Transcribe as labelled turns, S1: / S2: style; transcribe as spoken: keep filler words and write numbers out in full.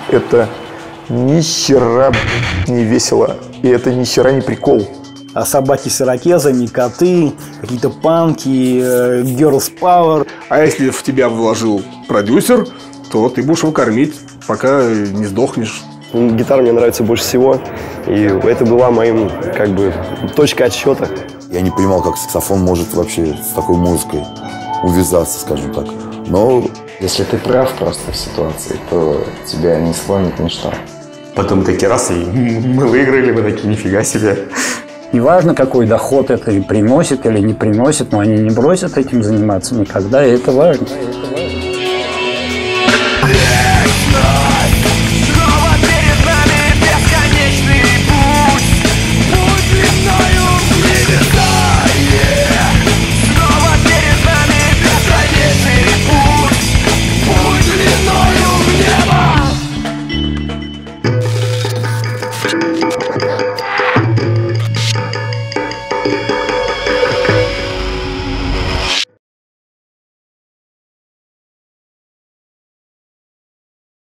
S1: это ни хера не весело. И это ни хера не прикол.
S2: А собаки с ирокезами, коты, какие-то панки, э, girls power.
S3: А если в тебя вложил продюсер, то ты будешь его кормить, пока не сдохнешь.
S4: Гитара мне нравится больше всего. И это была моим, как бы, точкой отсчета.
S5: Я не понимал, как саксофон может вообще с такой музыкой увязаться, скажем так. Но
S6: если ты прав просто в ситуации, то тебя не сломит ничто.
S7: Потом такие раз, и мы выиграли, мы такие, нифига себе.
S8: Неважно, какой доход это приносит или не приносит, но они не бросят этим заниматься никогда, и это важно. Это важно.